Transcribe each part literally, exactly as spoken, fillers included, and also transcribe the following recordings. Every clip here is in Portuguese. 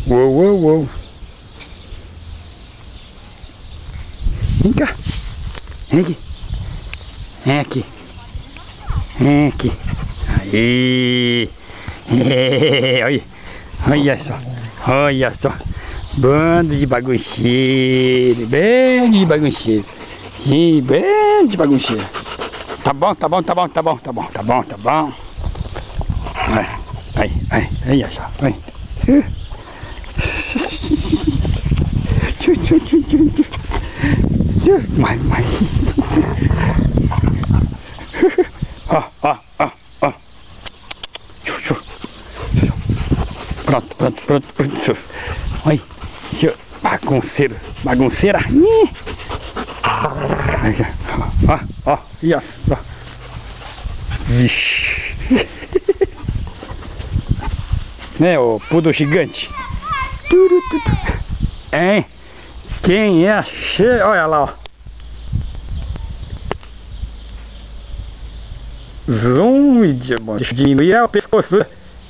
Uou, uou, uou. Vem cá. Vem aqui. Vem aqui. Vem aqui. Aí. É, olha. Olha só. Olha só. Bando de bagunceiro. Bem de bagunceiro. E bem de bagunceiro. Tá bom, tá bom, tá bom, tá bom, tá bom, tá bom, tá bom. Aí, aí, aí, aí, só. Vai. Just mais, mais. Ó, ó, ó, ó. Pronto, pronto, pronto, pronto. Olha, bagunceiro, bagunceira. Ó, ó, ó, ó. Vixe. Né, o poodle gigante. Hein? Quem é cheio? Olha lá, ó. Zoom e diminuir é o pescoço.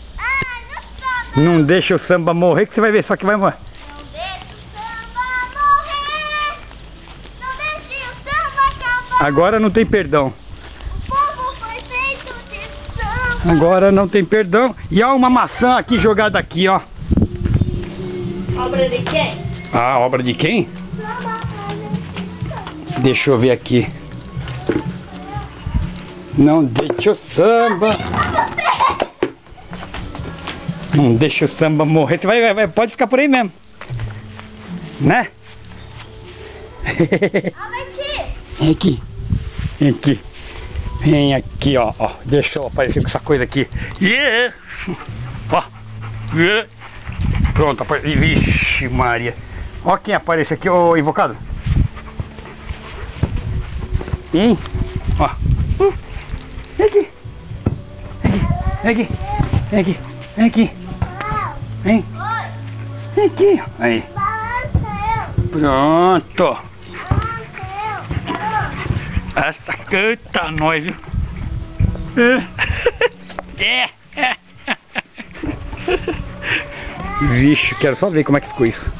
Não deixa o samba morrer que você vai ver só que vai morrer. Não deixa o samba morrer. Não deixa o samba acabar. Agora não tem perdão. O povo foi feito de samba. Agora não tem perdão. E há uma maçã aqui jogada aqui, ó. Obra de quem? Ah, obra de quem? Deixa eu ver aqui. Não deixa o samba. Não deixa o samba morrer. Você vai, vai, vai, pode ficar por aí mesmo. Né? Vem aqui. Vem aqui. Vem aqui, ó. ó. Deixa eu aparecer com essa coisa aqui. Yeah. Ó. Yeah. Pronto, apare... Vixe Maria. Ó quem aparece aqui, ô invocado. Hein? Ó. Hum. Vem aqui. Vem aqui. Vem aqui. Vem aqui. Vem. Vem aqui. Aí. Pronto. Essa canta nós, viu? É. Vixe, quero só ver como é que ficou isso.